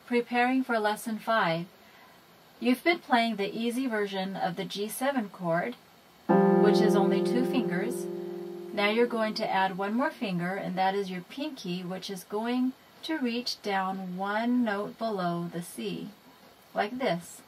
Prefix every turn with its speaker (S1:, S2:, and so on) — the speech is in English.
S1: preparing for Lesson 5. You've been playing the easy version of the G7 chord, which is only 2 fingers. Now you're going to add one more finger, and that is your pinky, which is going to reach down 1 note below the C, like this.